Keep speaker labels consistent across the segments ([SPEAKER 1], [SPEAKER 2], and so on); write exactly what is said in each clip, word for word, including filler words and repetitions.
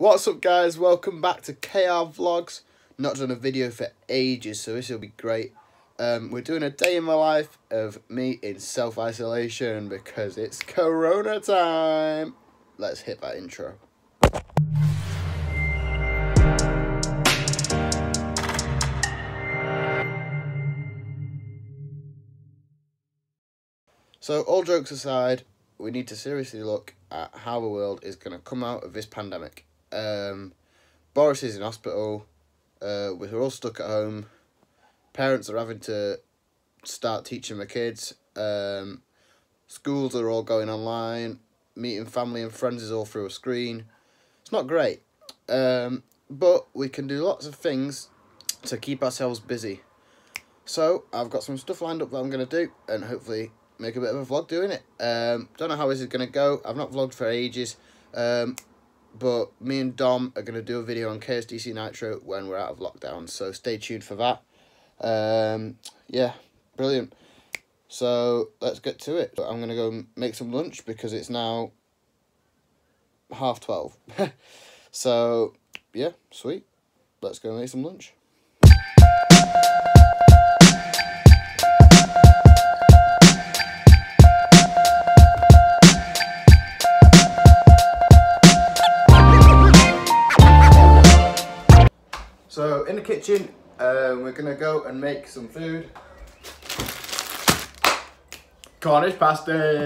[SPEAKER 1] What's up guys, welcome back to K R Vlogs. Not done a video for ages, so this will be great. Um, we're doing a day in my life of me in self-isolation because it's Corona time. Let's hit that intro. So all jokes aside, we need to seriously look at how the world is going to come out of this pandemic. Um, Boris is in hospital, uh, we're all stuck at home, parents are having to start teaching the kids, um, schools are all going online, meeting family and friends is all through a screen. It's not great, um, but we can do lots of things to keep ourselves busy. So I've got some stuff lined up that I'm going to do and hopefully make a bit of a vlog doing it. Um, don't know how this is going to go. I've not vlogged for ages. Um, but me and Dom are going to do a video on K S D C Nitro when we're out of lockdown. So stay tuned for that. Um, yeah, brilliant. So let's get to it. I'm going to go make some lunch because it's now half twelve. So yeah, sweet. Let's go make some lunch. So in the kitchen, uh, we're gonna go and make some food. Cornish pasty.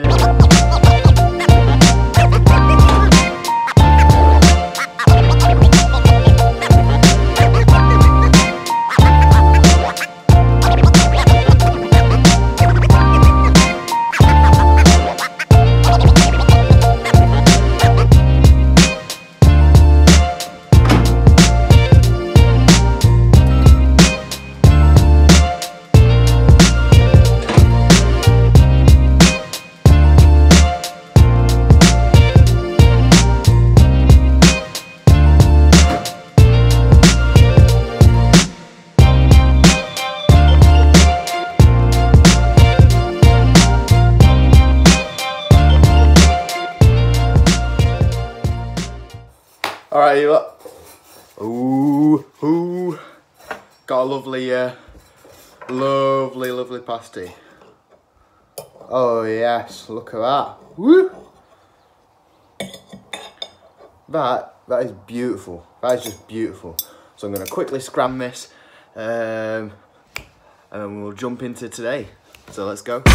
[SPEAKER 1] Alright, you look. Ooh, ooh. Got a lovely, uh, lovely, lovely pasty. Oh yes, look at that. Woo! That, that is beautiful. That is just beautiful. So I'm going to quickly scram this, um, and then we'll jump into today. So let's go.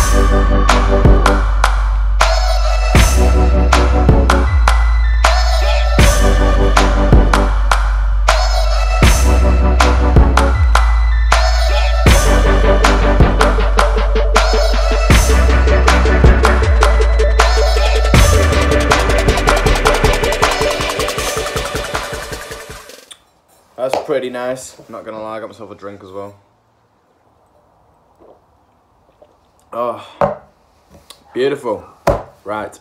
[SPEAKER 1] That's pretty nice. I'm not gonna lie, I got myself a drink as well. Oh, beautiful. Right.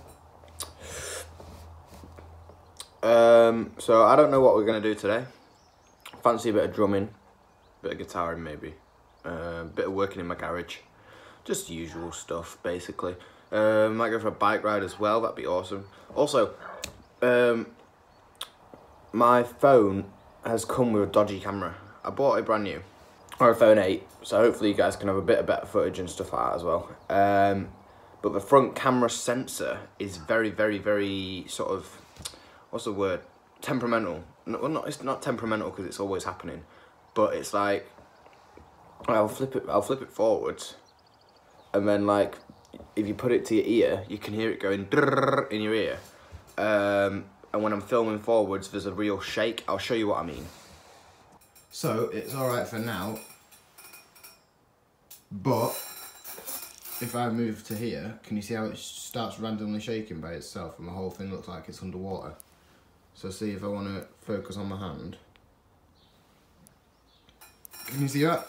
[SPEAKER 1] Um, so I don't know what we're gonna do today. Fancy a bit of drumming, bit of guitaring maybe, a uh, bit of working in my garage. Just usual stuff, basically. Um, might go for a bike ride as well, that'd be awesome. Also, um, my phone has come with a dodgy camera. I bought it brand new, or a phone eight, so hopefully you guys can have a bit of better footage and stuff like that as well. Um, but the front camera sensor is very, very, very sort of, what's the word? Temperamental. No, well, not it's not temperamental because it's always happening, but it's like I'll flip it. I'll flip it forwards, and then like if you put it to your ear, you can hear it going drrrr in your ear. Um, And when I'm filming forwards, there's a real shake. I'll show you what I mean. So, it's alright for now. But, if I move to here, can you see how it starts randomly shaking by itself and the whole thing looks like it's underwater? So see if I want to focus on my hand. Can you see that?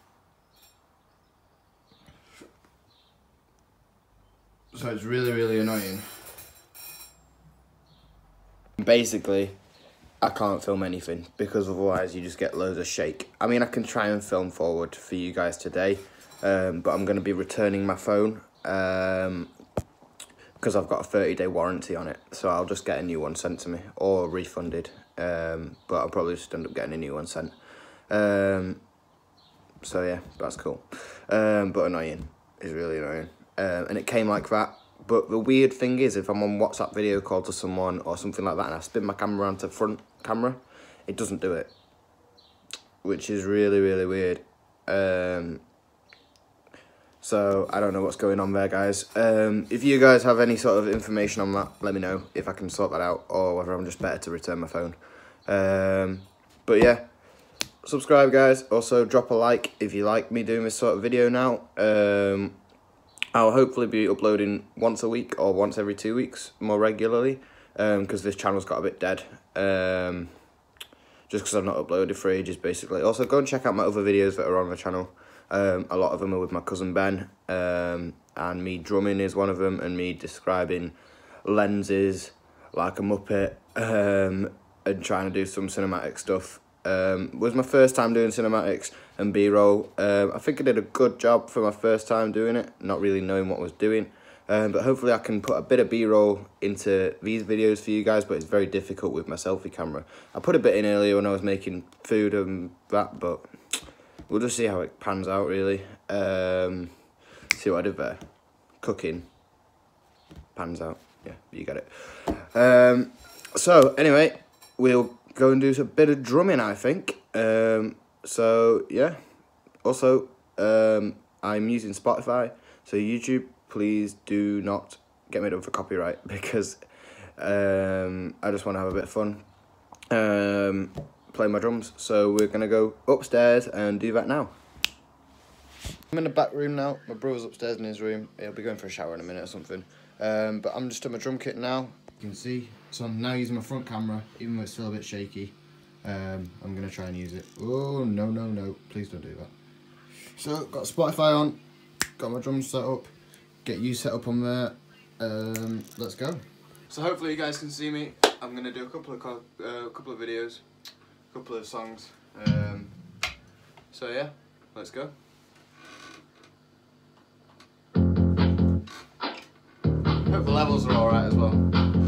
[SPEAKER 1] So it's really, really annoying. Basically, I can't film anything because otherwise you just get loads of shake. I mean, I can try and film forward for you guys today, um, but I'm going to be returning my phone. Um, because I've got a thirty day warranty on it, so I'll just get a new one sent to me or refunded. Um, but I'll probably just end up getting a new one sent. Um, so yeah, that's cool. Um, but annoying, it's really annoying. Um, and it came like that. But the weird thing is, if I'm on WhatsApp video call to someone or something like that, and I spin my camera around to front camera, it doesn't do it, which is really really weird. Um, So, I don't know what's going on there, guys. Um, if you guys have any sort of information on that, let me know if I can sort that out, or whether I'm just better to return my phone. Um, but yeah, subscribe, guys. Also, drop a like if you like me doing this sort of video now. Um, I'll hopefully be uploading once a week or once every two weeks more regularly, because um, this channel's got a bit dead. Um, just because I've not uploaded for ages, basically. Also, go and check out my other videos that are on the channel. Um, a lot of them are with my cousin Ben, um, and me drumming is one of them, and me describing lenses like a Muppet, um, and trying to do some cinematic stuff. Um, it was my first time doing cinematics and B-roll. Um, I think I did a good job for my first time doing it, not really knowing what I was doing. Um, but hopefully I can put a bit of B-roll into these videos for you guys, but it's very difficult with my selfie camera. I put a bit in earlier when I was making food and that, but we'll just see how it pans out, really. Um, see what I did there. Cooking. Pans out. Yeah, you get it. Um, so, anyway, we'll go and do a bit of drumming, I think. Um, so, yeah. Also, um, I'm using Spotify. So, YouTube, please do not get me done for copyright, because um, I just want to have a bit of fun. Um... play my drums, so we're gonna go upstairs and do that now. I'm in the back room now. My brother's upstairs in his room. He'll be going for a shower in a minute or something. Um, but I'm just on my drum kit now. You can see, so I'm now using my front camera, even though it's still a bit shaky. Um, I'm gonna try and use it. Oh no no no! Please don't do that. So got Spotify on, got my drums set up, get you set up on there. Um, let's go. So hopefully you guys can see me. I'm gonna do a couple of uh, couple of videos. Couple of songs, um, so yeah, let's go. Hope the levels are alright as well.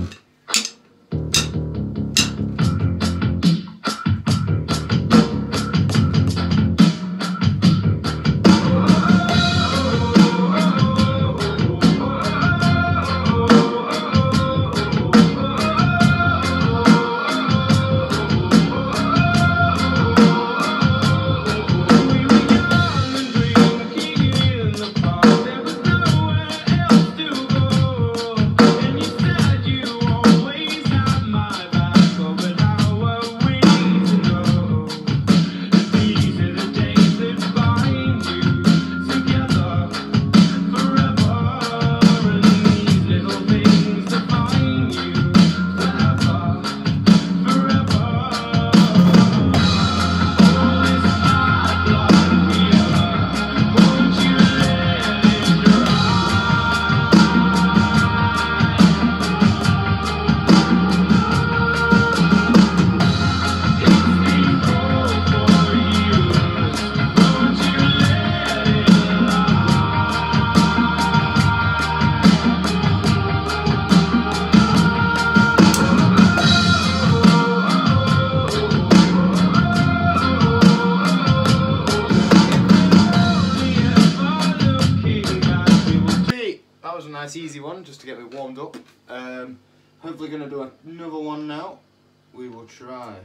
[SPEAKER 1] Nice easy one just to get me warmed up. Um, hopefully going to do another one now. We will try.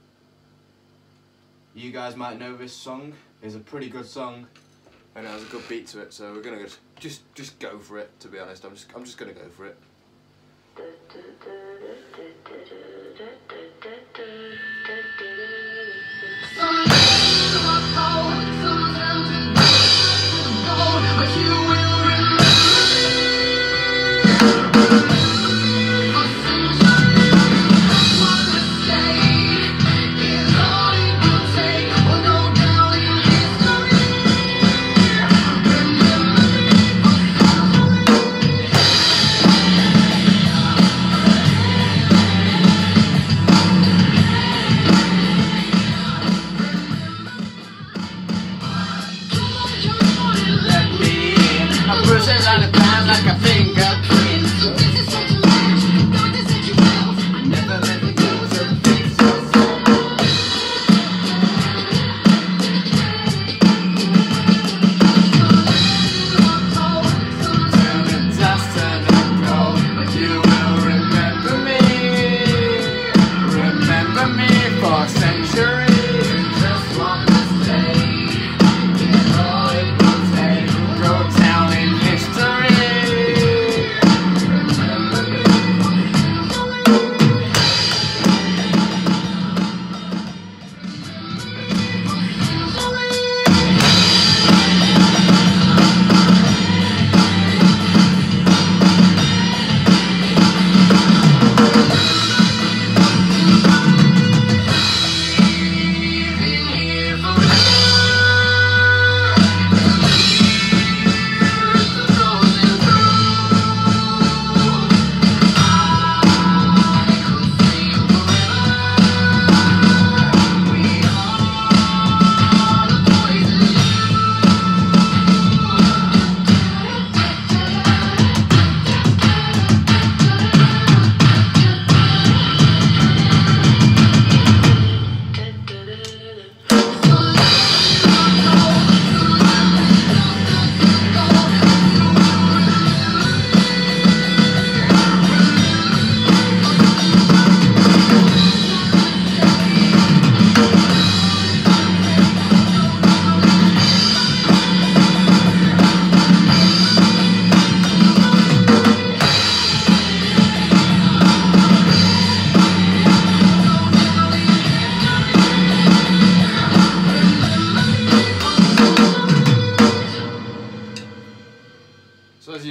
[SPEAKER 1] You guys might know this song. It's a pretty good song and it has a good beat to it, so we're gonna just just go for it. To be honest, I'm just I'm just gonna go for it.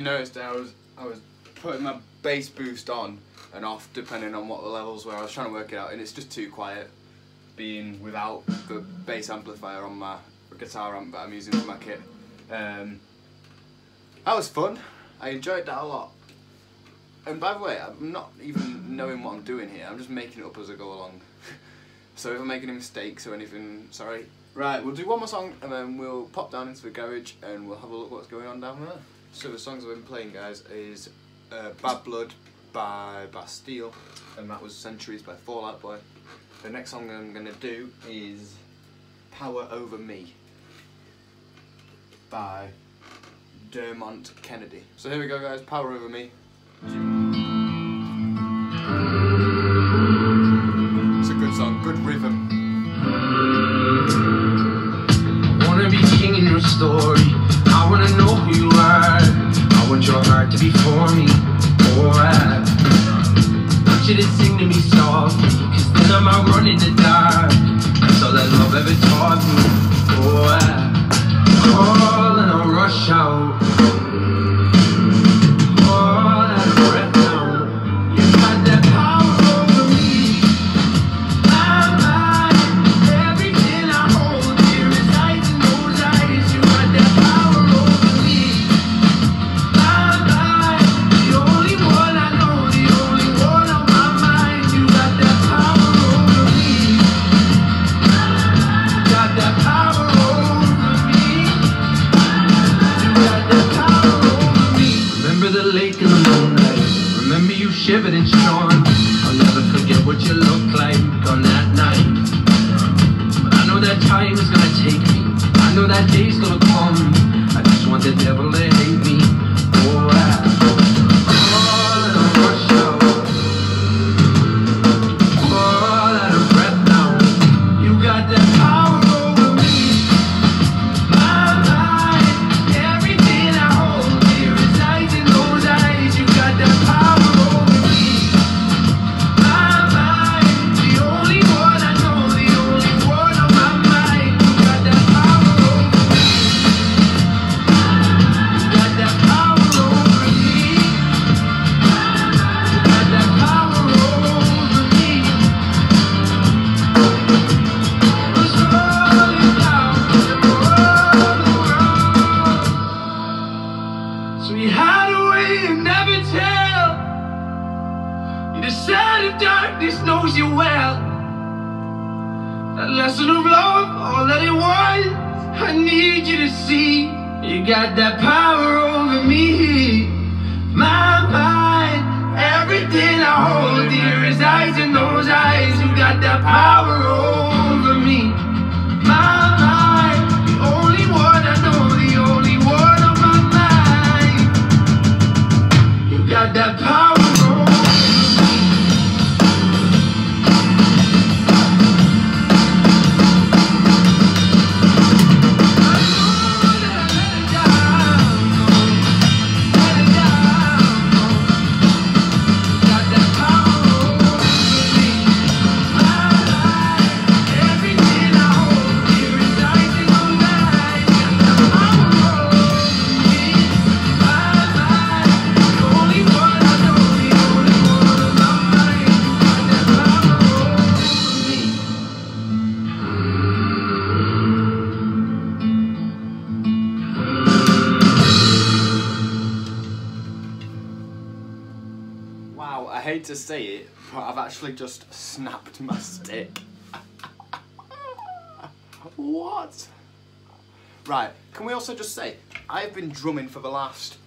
[SPEAKER 1] noticed, I was I was putting my bass boost on and off depending on what the levels were. I was trying to work it out, and it's just too quiet being without the bass amplifier on my guitar amp that I'm using for my kit. Um, that was fun. I enjoyed that a lot. And by the way, I'm not even knowing what I'm doing here. I'm just making it up as I go along. So if I'm making any mistakes or anything, sorry. Right, we'll do one more song and then we'll pop down into the garage and we'll have a look what's going on down there. So the songs I've been playing, guys, is uh, Bad Blood by Bastille, and that was Centuries by Fall Out Boy. The next song I'm going to do is Power Over Me by Dermont Kennedy. So here we go, guys, Power Over Me. It's a good song, good rhythm.
[SPEAKER 2] I wanna be king in your story. I wanna know who you are. I want your heart to be for me. Oh, I want you to sing to me softly, cause then I'm out running the dark. That's all that love ever taught me. Oh, I call and I'll rush out. Shivered and shorn. I'll never forget what you looked like on that night. But I know that time is gonna take me. I know that day's gonna come. I just want the devil to hate me. Oh, I call and I'll rush out. All out of breath now. You got that power over me. My mind, everything I hold dear resides in those eyes. You got that power. Knows you well. That lesson of love, all that it was, I need you to see. You got that power over me. My mind, everything I hold dear resides in those eyes. You got that power over me. My mind, the only one I know, the only one on my mind. You got that power over me.
[SPEAKER 1] Wow, I hate to say it, but I've actually just snapped my stick. What? Right, can we also just say, I've been drumming for the last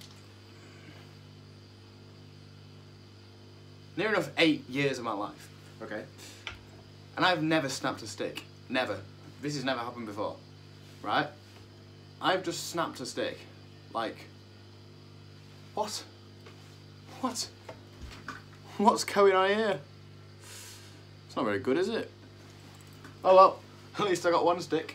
[SPEAKER 1] near enough eight years of my life, okay? And I've never snapped a stick. Never. This has never happened before, right? I've just snapped a stick. Like, what? What? What's going on here? It's not very good, is it? Oh well, at least I got one stick.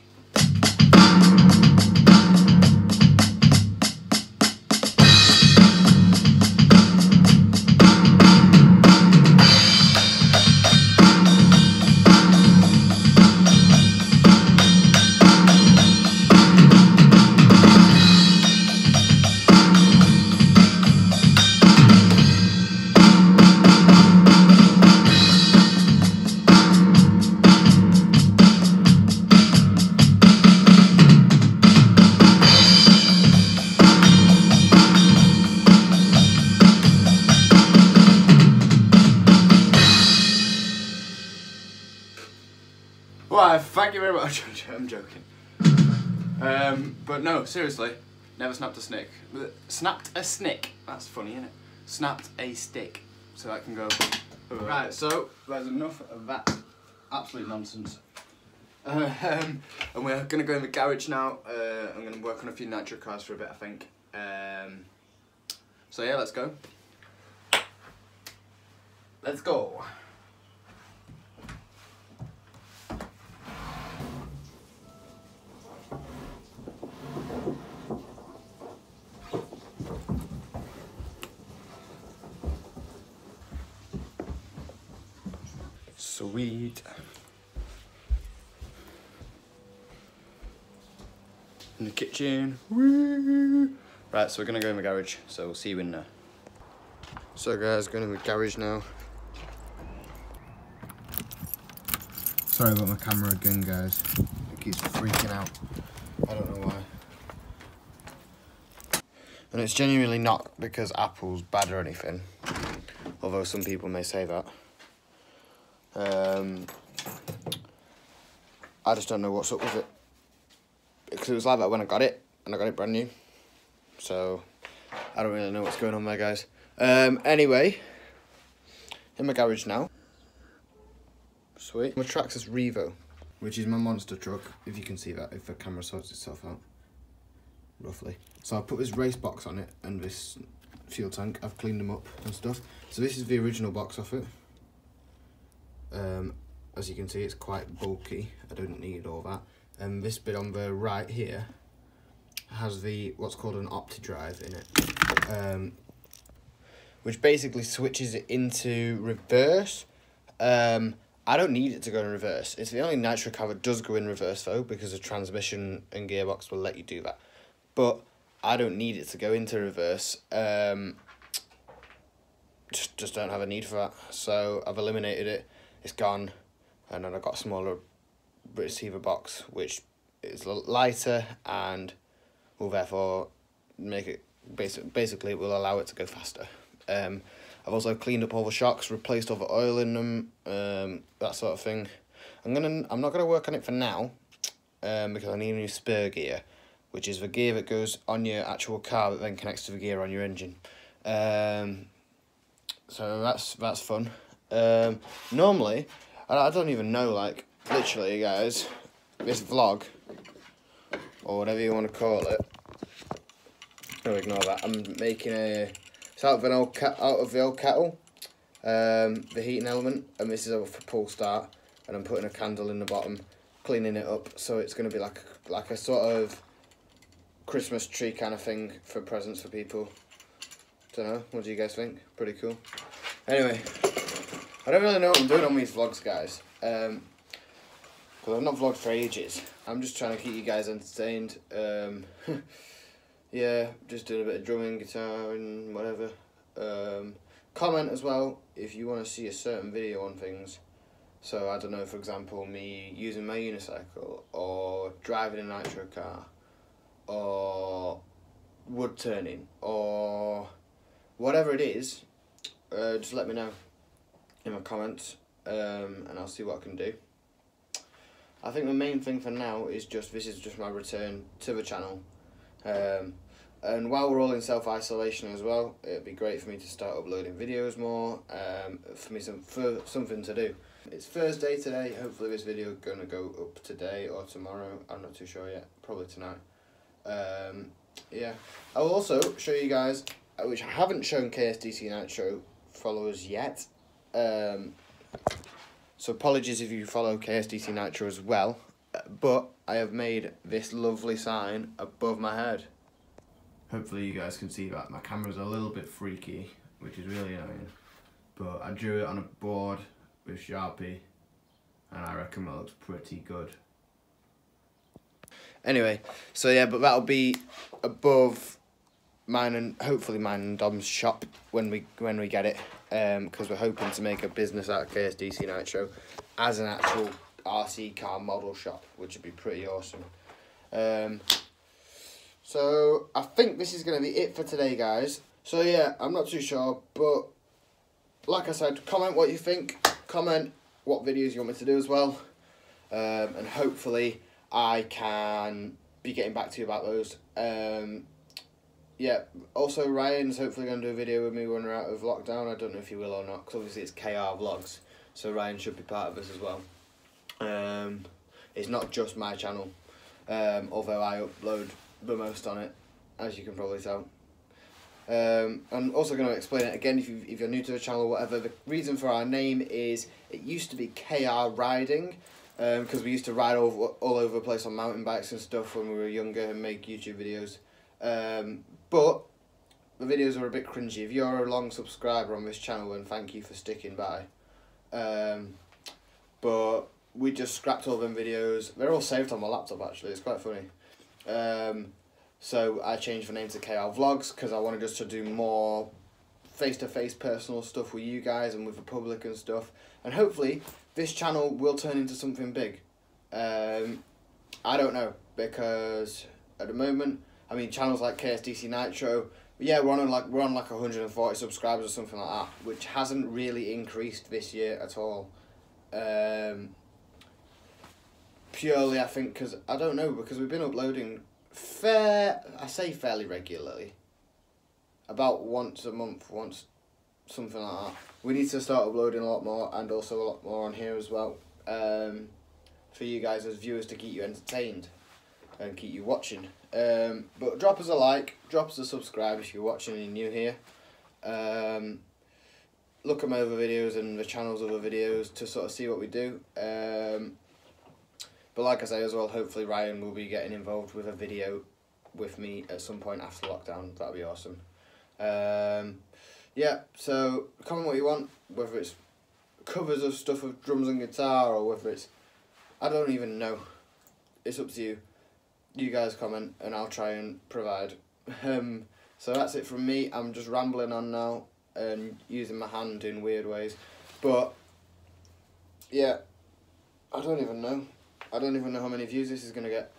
[SPEAKER 1] Why, thank you very much. I'm joking. Um, but no, seriously, never snapped a snick. Snapped a snick. That's funny, isn't it? Snapped a stick. So that can go. Right, so there's enough of that absolute nonsense. Uh, um, and we're going to go in the garage now. Uh, I'm going to work on a few nitro cars for a bit, I think. Um, so yeah, let's go. Let's go. Sweet. In the kitchen. Woo! Right, so we're gonna go in the garage, so we'll see you in there. So guys, going in the garage now. Sorry about my camera again, guys. It keeps freaking out. I don't know why. And it's genuinely not because Apple's bad or anything, although some people may say that. Um, I just don't know what's up with it. Because it was like that when I got it, and I got it brand new. So, I don't really know what's going on there, guys. Um, anyway, in my garage now. Sweet. My Traxxas Revo, which is my monster truck, if you can see that, if the camera sorts itself out. Roughly. So I put this race box on it, and this fuel tank. I've cleaned them up and stuff. So this is the original box off it. Um, as you can see, it's quite bulky. I don't need all that. And this bit on the right here has the what's called an OptiDrive in it, um, which basically switches it into reverse. Um, I don't need it to go in reverse. It's the only nitro car that does go in reverse though, because the transmission and gearbox will let you do that. But I don't need it to go into reverse. Um, just just don't have a need for that. So I've eliminated it. It's gone, and then I've got a smaller receiver box which is lighter and will therefore make it basic, basically it will allow it to go faster. Um, I've also cleaned up all the shocks, replaced all the oil in them, um, that sort of thing. I'm gonna I'm not gonna work on it for now, um, because I need a new spur gear, which is the gear that goes on your actual car that then connects to the gear on your engine. Um, so that's that's fun. Um, normally, I don't even know, like, literally, guys, this vlog, or whatever you want to call it, no, ignore that, I'm making a, it's out of, an old cat, out of the old kettle, um, the heating element, and this is for pull start, and I'm putting a candle in the bottom, cleaning it up, so it's going to be like, like a sort of Christmas tree kind of thing for presents for people. Don't know, what do you guys think? Pretty cool. Anyway, I don't really know what I'm doing on these vlogs, guys, um, because I've not vlogged for ages. I'm just trying to keep you guys entertained. Um, yeah, just doing a bit of drumming, guitar, and whatever. Um, comment as well if you want to see a certain video on things. So, I don't know, for example, me using my unicycle, or driving a nitro car, or wood turning, or whatever it is, uh, just let me know in my comments, um, and I'll see what I can do. I think the main thing for now is just, this is just my return to the channel, um, and while we're all in self-isolation as well, it'd be great for me to start uploading videos more, um, for me some, for something to do. It's Thursday today, hopefully this video is going to go up today or tomorrow, I'm not too sure yet, probably tonight. Um, yeah, I'll also show you guys, which I haven't shown K S D C Nitro followers yet, um, so apologies if you follow K S D C Nitro as well, but I have made this lovely sign above my head. Hopefully you guys can see that. My camera's a little bit freaky, which is really annoying, but I drew it on a board with Sharpie, and I reckon that looks pretty good. Anyway, so yeah, but that'll be above mine and hopefully mine and Dom's shop when we when we get it, um, because we're hoping to make a business out of K S D C Nitro as an actual R C car model shop, which would be pretty awesome. Um, so I think this is going to be it for today, guys. So yeah, I'm not too sure, but like I said, comment what you think. Comment what videos you want me to do as well. um, and hopefully I can be getting back to you about those. Um, yeah, also Ryan's hopefully going to do a video with me when we're out of lockdown. I don't know if he will or not, because obviously it's K R Vlogs, so Ryan should be part of this as well. Um, it's not just my channel, um, although I upload the most on it, as you can probably tell. Um, I'm also going to explain it again if, you, if you're new to the channel or whatever. The reason for our name is it used to be K R Riding, because um, we used to ride over, all over the place on mountain bikes and stuff when we were younger and make YouTube videos. Um, but the videos are a bit cringy. If you're a long subscriber on this channel, then thank you for sticking by. Um, but we just scrapped all them videos. They're all saved on my laptop actually, it's quite funny. Um, so I changed the name to K R Vlogs because I wanted just to do more face-to-face personal stuff with you guys and with the public and stuff. And hopefully this channel will turn into something big. Um, I don't know, because at the moment, I mean, channels like K S D C Nitro, yeah, we're on like we're on like one hundred forty subscribers or something like that, which hasn't really increased this year at all. Um, purely, I think, because I don't know, because we've been uploading fair, I say fairly regularly, about once a month, once something like that. We need to start uploading a lot more, and also a lot more on here as well, um, for you guys as viewers to keep you entertained and keep you watching. Um, but drop us a like, drop us a subscribe if you're watching and you're new here. Um, look at my other videos and the channel's other videos to sort of see what we do. Um, but like I say as well, hopefully Ryan will be getting involved with a video with me at some point after lockdown. That'd be awesome. Um, yeah, so comment what you want, whether it's covers of stuff of drums and guitar, or whether it's, I don't even know. It's up to you. You guys comment and I'll try and provide. Um, so that's it from me. I'm just rambling on now and using my hand in weird ways. But yeah, I don't even know. I don't even know how many views this is going to get.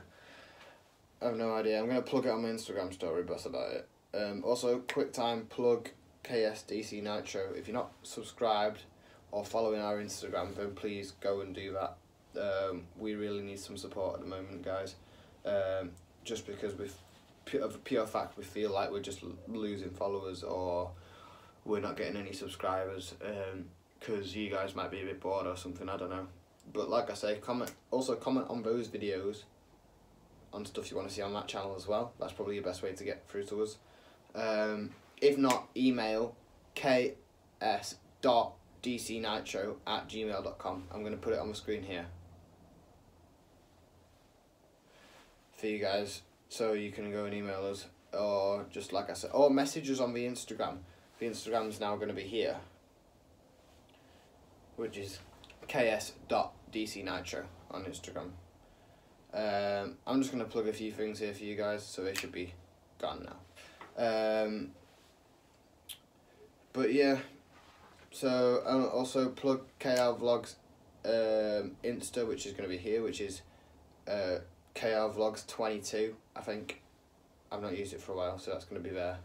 [SPEAKER 1] I have no idea. I'm going to plug it on my Instagram story, but that's about it. Um, also, quick time plug K S D C Nitro. If you're not subscribed or following our Instagram, then please go and do that. Um, we really need some support at the moment, guys. Um, just because with pure, pure fact we feel like we're just losing followers, or we're not getting any subscribers, because um, you guys might be a bit bored or something, I don't know. But like I say, comment also comment on those videos on stuff you want to see on that channel as well. That's probably your best way to get through to us. Um, if not, email k s dot d c nitro at gmail dot com. I'm going to put it on the screen here for you guys, so you can go and email us, or just like I said, or message us on the Instagram. The Instagram's now going to be here, which is k s dot d c nitro on Instagram. Um, I'm just going to plug a few things here for you guys, so they should be gone now. Um, but yeah, so I'll also plug K R Vlogs um, Insta, which is going to be here, which is uh, K R Vlogs twenty-two, I think. I've not used it for a while, so that's going to be there.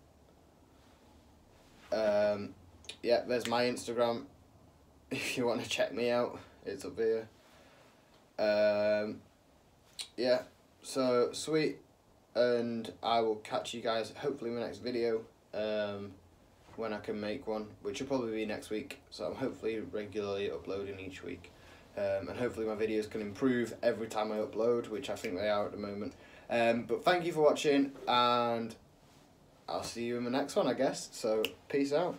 [SPEAKER 1] Um, yeah, there's my Instagram. If you want to check me out, it's up here. Um, yeah, so sweet, and I will catch you guys hopefully in the next video, um, when I can make one, which will probably be next week. So I'm hopefully regularly uploading each week. Um, and hopefully my videos can improve every time I upload, which I think they are at the moment. Um, but thank you for watching, and I'll see you in the next one, I guess. So, peace out.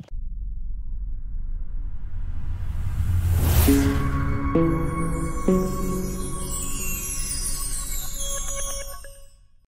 [SPEAKER 3] Thank you.